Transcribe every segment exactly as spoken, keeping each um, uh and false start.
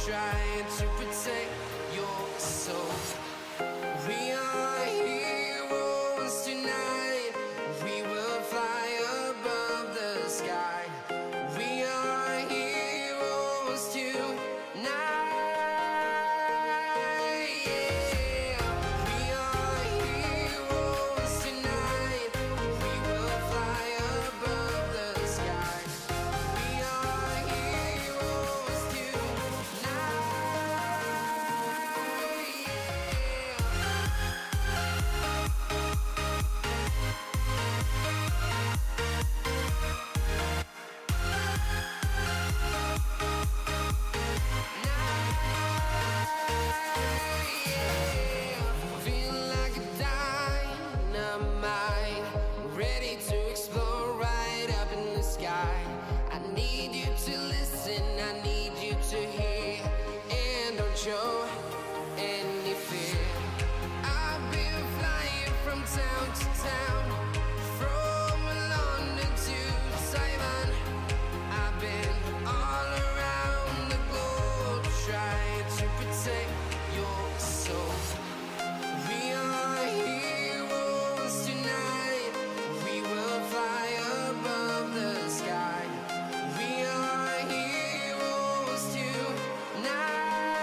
trying to protect your soul. We are heroes tonight. We will fly above the sky. We are heroes tonight. Show any fear. I've been flying from town to town, from London to Taiwan. I've been all around the globe trying to protect your soul. We are heroes tonight. We will fly above the sky. We are heroes tonight.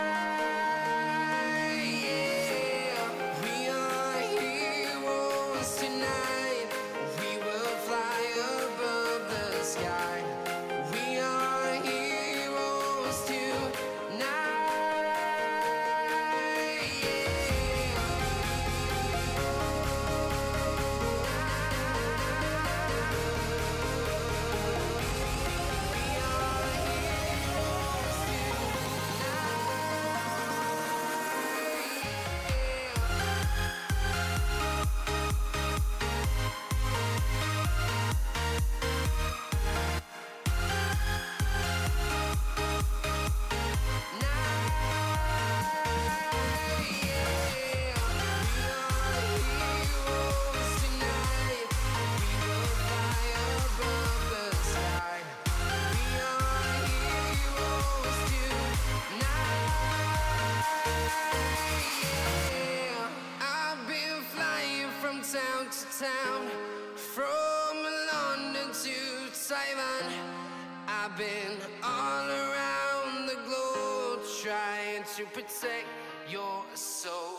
Town to town, from London to Taiwan. I've been all around the globe trying to protect your soul.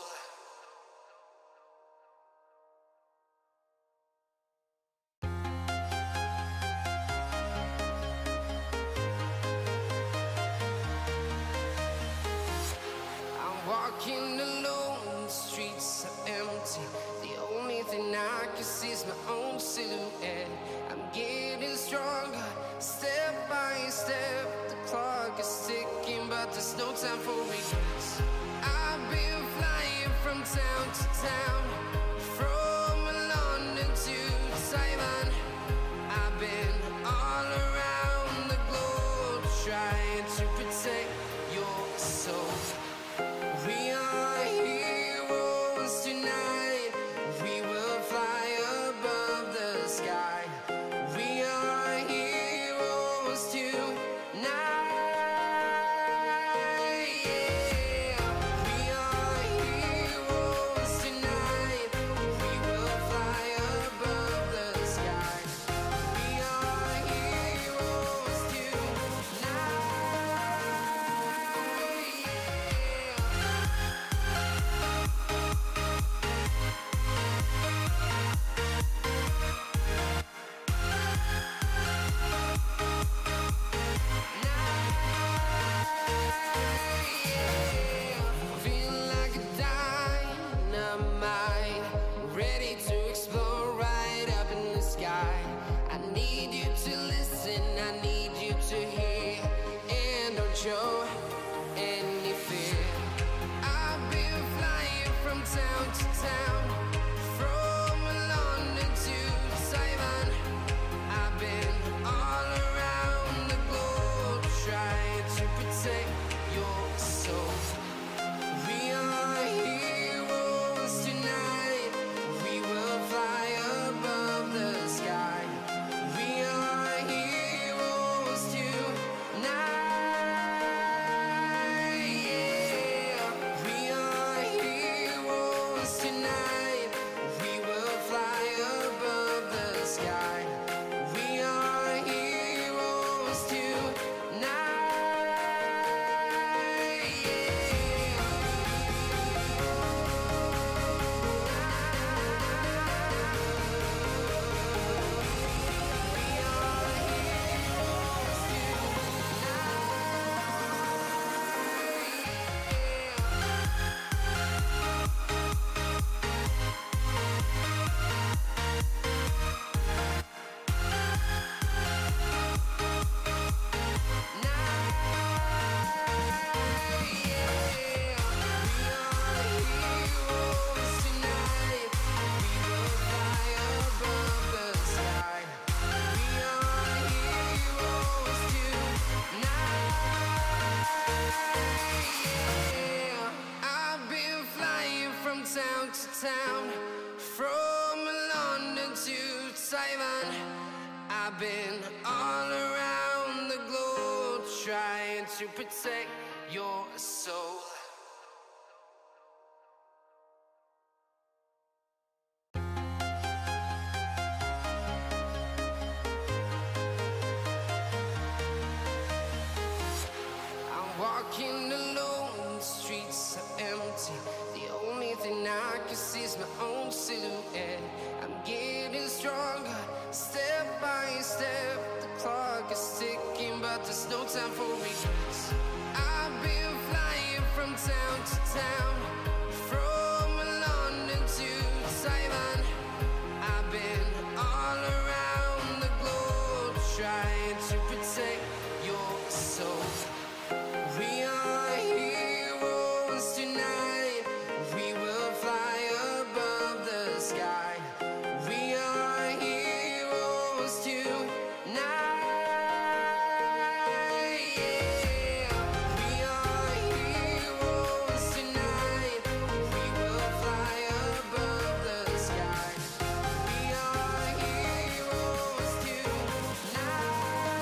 I'm walking alone, the streets are empty. The only thing I can see is my own silhouette. I'm getting stronger, step by step. The clock is ticking, but there's no time for regrets. I've been flying from town to town, from London to Taiwan. I've been all around the globe trying to protect your soul. We are heroes tonight. We will fly above the sky. We are heroes tonight. Yeah. We are heroes tonight. We will fly above the sky. to protect your soul. Walking alone, the streets are empty. The only thing I can see is my own silhouette. I'm getting stronger, step by step. The clock is ticking, but there's no time for regrets. I've been flying from town to town, from London to Taiwan. I've been all around the globe, trying to protect your soul. We are heroes tonight. We will fly above the sky. We are heroes tonight. Yeah. We are heroes tonight. We will fly above the sky. We are heroes tonight.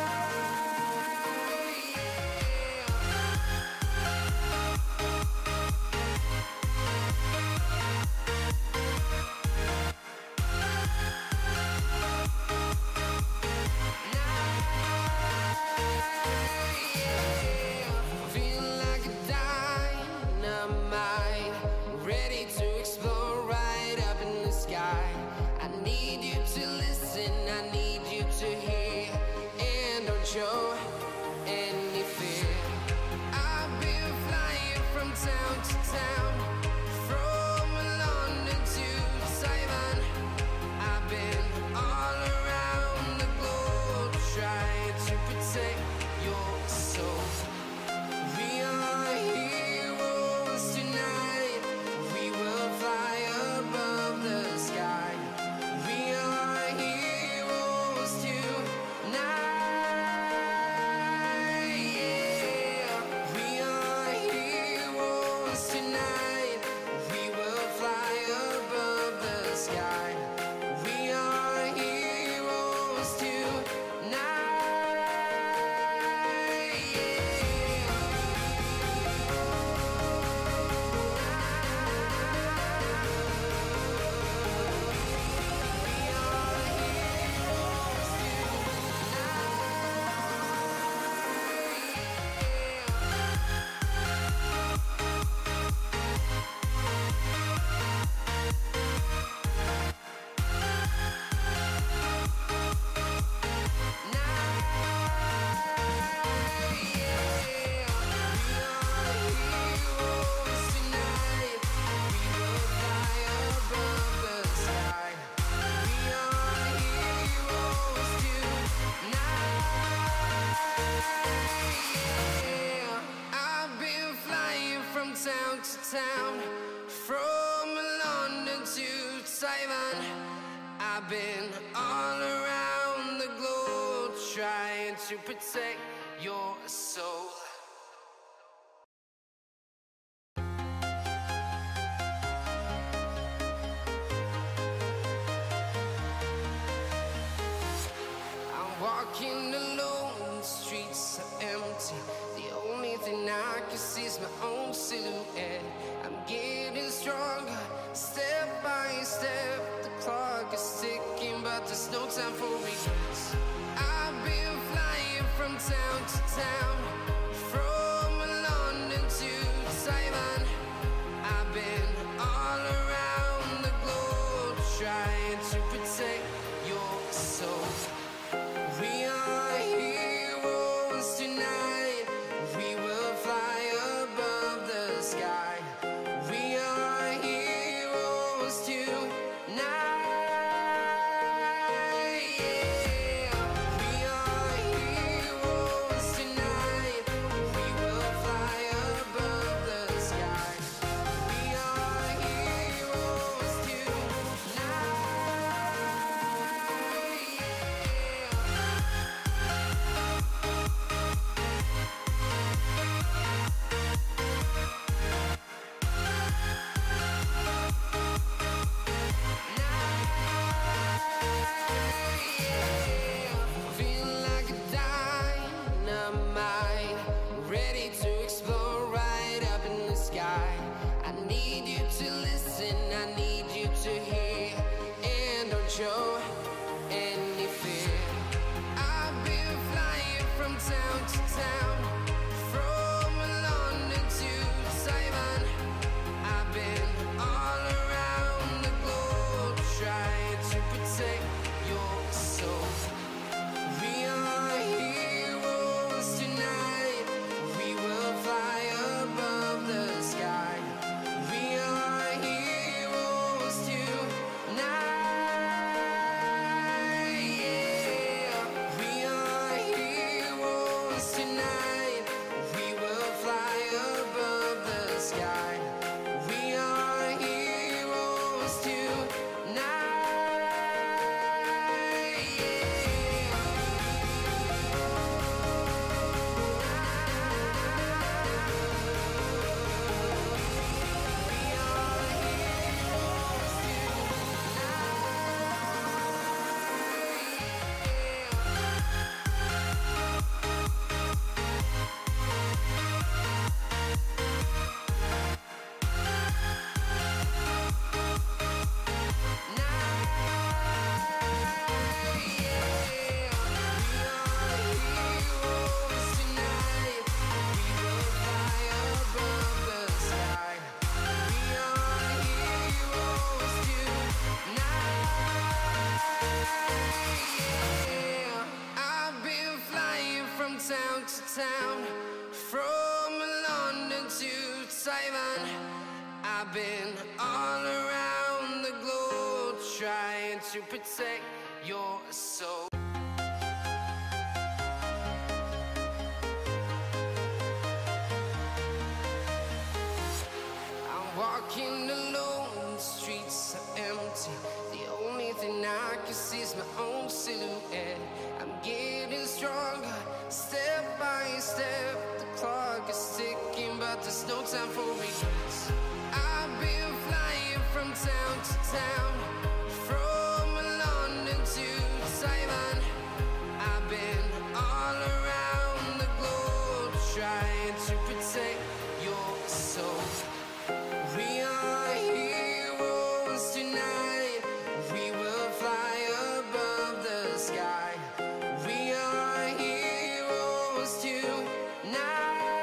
Show any fear. I've been flying from town to town, from London to Taiwan. I've been all around the globe, trying to protect your soul. We are heroes tonight. We will fly above the sky. We are heroes tonight. Town to town, from London to Taiwan. I've been all around the globe, trying to protect your soul. I'm walking alone, the streets are empty. The only thing I can see is my own silhouette. I'm getting stronger, step by step. The clock is ticking, but there's no time for regrets. I've been flying from town to town, from London to Taiwan. I've been all around the globe, trying to protect your soul. We are heroes tonight. We will fly above the sky. We are heroes tonight. Yeah. We are heroes tonight. Taiwan. I've been all around the globe trying to protect your soul. I'm walking alone, the streets are empty. The only thing I can see is my own silhouette. I'm getting stronger, step by step. The clock is ticking, but there's no time for regrets. I've been flying from town to town, from London to Taiwan. I've been all around the globe trying to protect your soul. We are heroes tonight. We will fly above the sky. We are heroes tonight.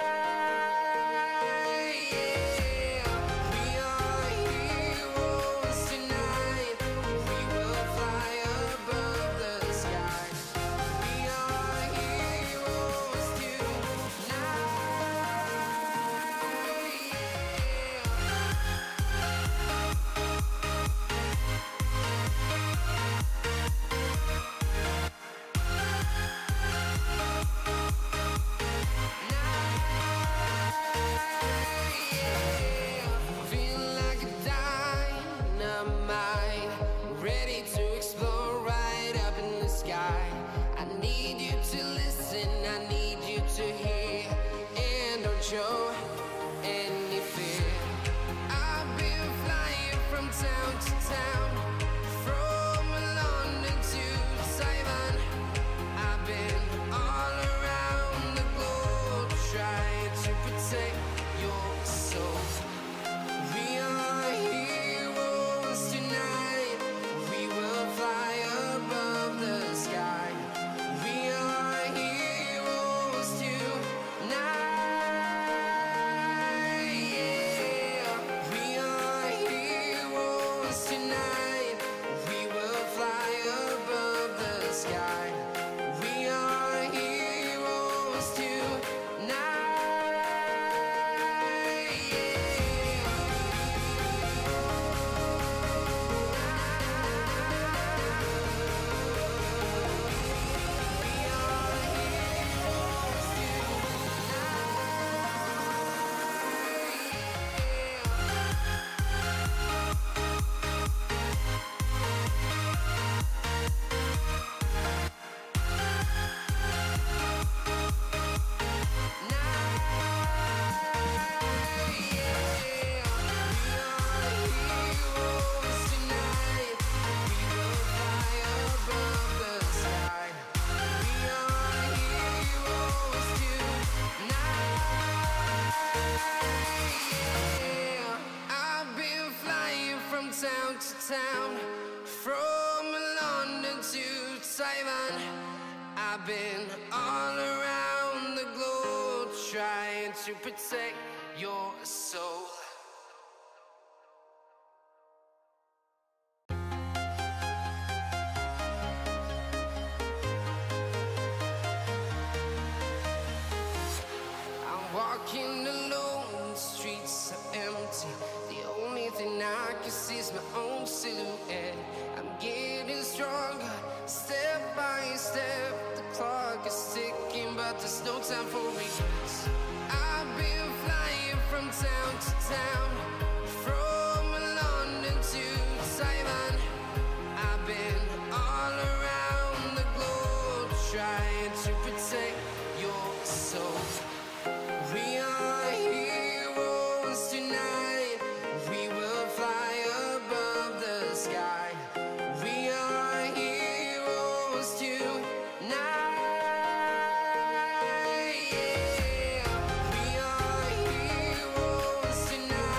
Show any fear. I've been flying from town to town, from London to Taiwan. I've been all around the globe trying to protect your soul. We are heroes tonight. We will fly above the sky. We are heroes tonight. Town to town, from London to Taiwan. I've been all around the globe trying to protect your soul. I'm walking alone, the streets are empty. The only thing I can see is my own silhouette. I'm getting stronger, step by step. The clock is ticking, but there's no time for regrets. I've been flying from town to town, from London to Taiwan. I've been all around the globe trying to protect your soul. We are heroes tonight. We will fly above the sky. We are heroes tonight. Yeah. We are heroes tonight.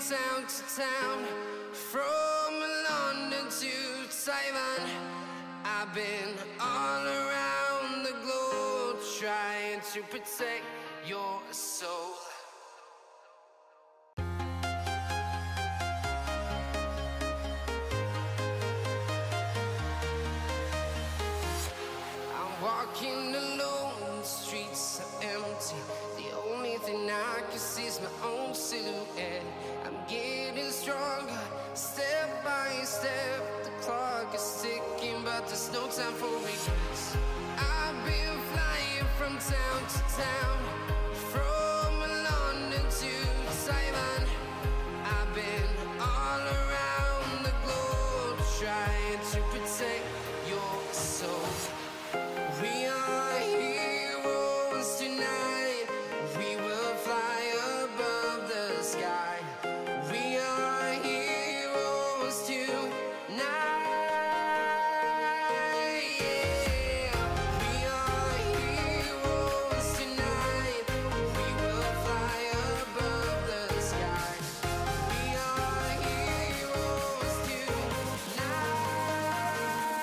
town to town, from London to Taiwan. I've been all around the globe trying to protect your soul. Walking alone, the streets are empty. The only thing I can see is my own silhouette. I'm getting stronger, step by step. The clock is ticking, but there's no time for regrets. I've been flying from town to town, from London to Taiwan. I've been all around the globe trying to protect your soul. We are heroes tonight. We will fly above the sky. We are heroes tonight. Yeah. We are heroes tonight. We will fly above the sky. We are heroes tonight.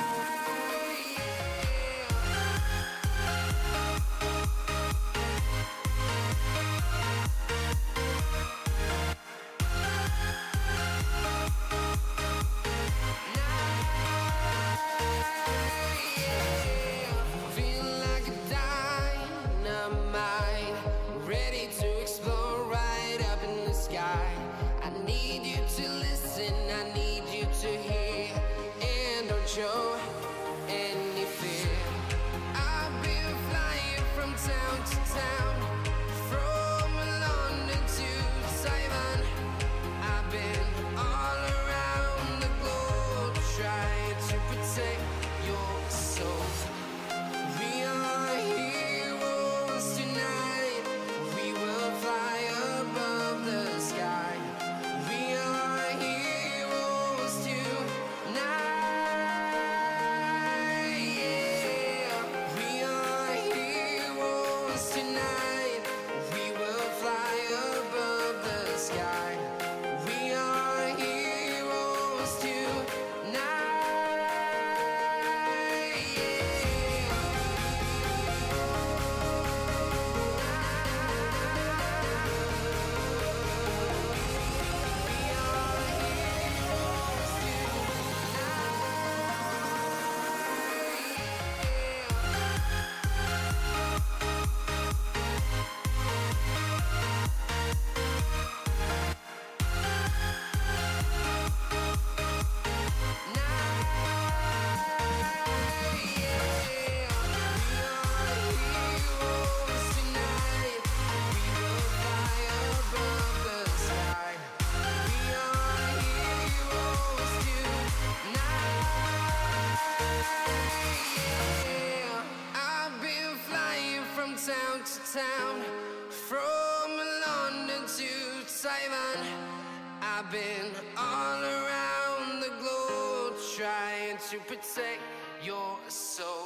Show any fear. I've been flying from town to town, from London to Taiwan. I've been all around the globe trying to protect your soul. We are heroes tonight. We will fly above the sky. We are heroes tonight. Town to town, from London to Taiwan. I've been all around the globe trying to protect your soul.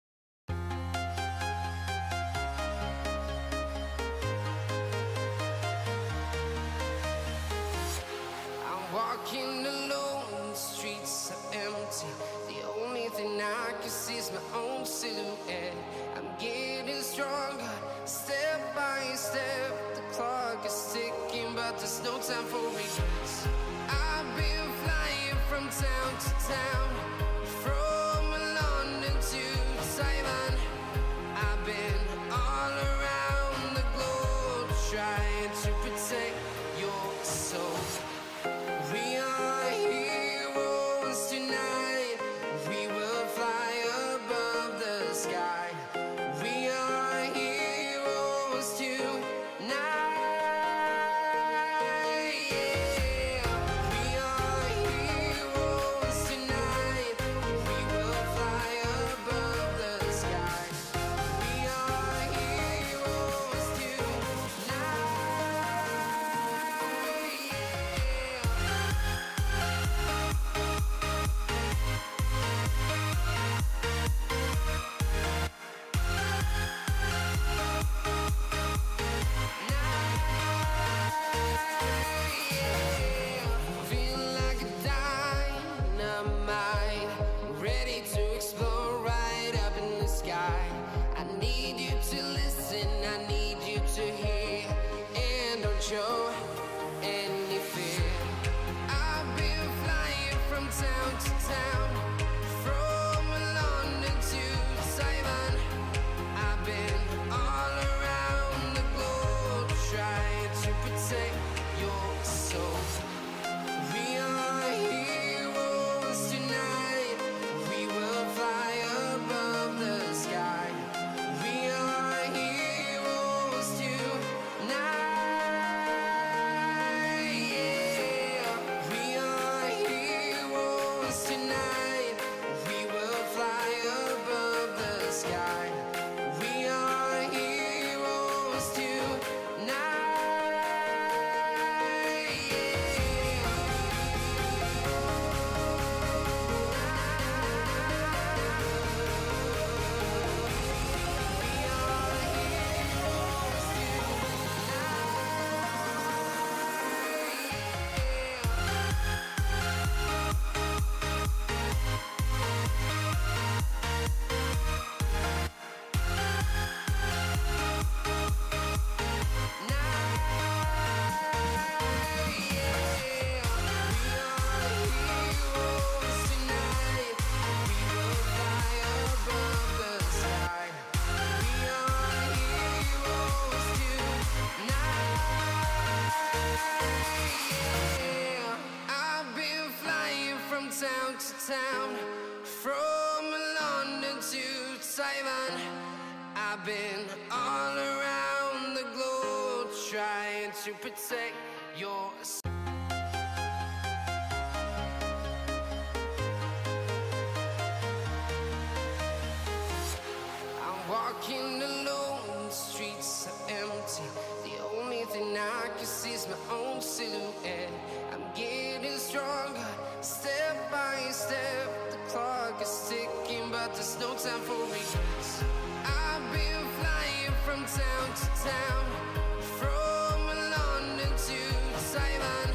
I'm walking alone, the streets are empty. The only thing I can see is my own silhouette. I'm getting stronger, step by step. The clock is ticking, but there's no time for regrets. I've been flying from town to town, from London to Taiwan. I've been all around the globe trying to protect your soul. We are heroes tonight. We will fly above the sky. We are heroes tonight. Yeah. We are heroes tonight. yeah. Feel like a dynamite, ready to explode right up in the sky. I need you to listen, I need you to hear, and don't show any fear. I've been flying from town to town, from London to Taiwan. I've been all around the globe trying to protect your soul. We are heroes tonight, we will fly above the sky. We are heroes tonight, yeah. We are heroes tonight, we will fly above the sky. We are heroes tonight, yeah. Town to town, from London to Taiwan. I've been all around the globe trying to protect your soul. I'm walking alone, the streets are empty. The only thing I can see is my own silhouette. I'm getting stronger, step by step. The clock is ticking, but there's no time for regrets. I've been flying from town to town, from London to Taiwan.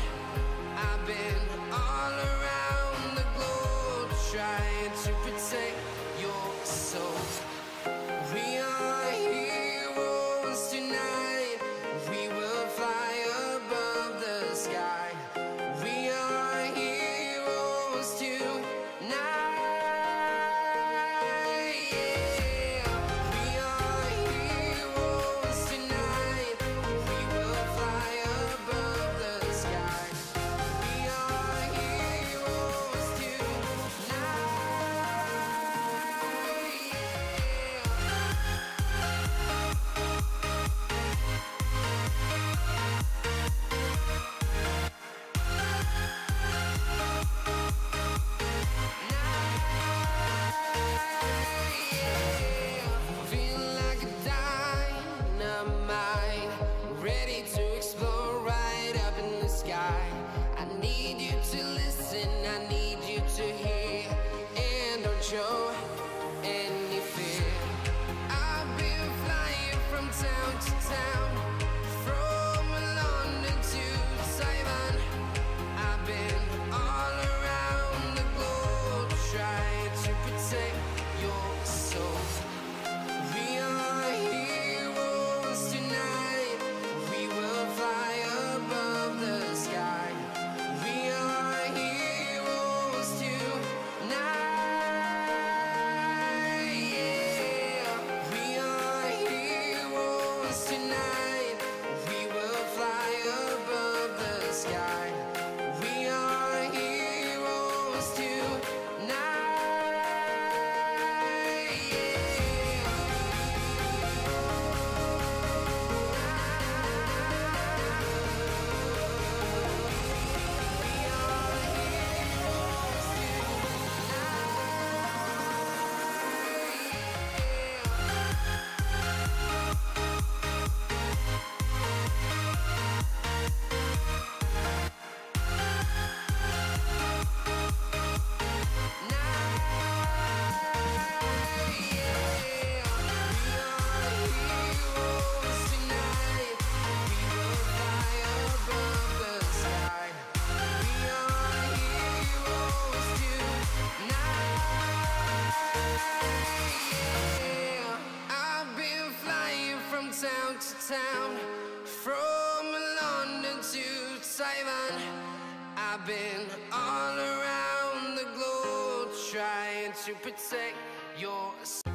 run. I've been all around the globe trying to protect your soul.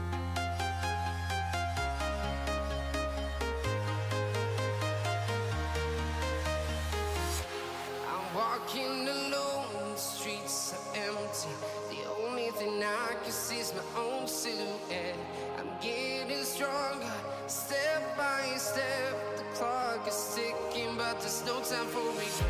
I'm walking alone, the streets are empty. The only thing I can see is my own silhouette. I'm getting stronger, step by step. The clock is ticking, but there's no time for me.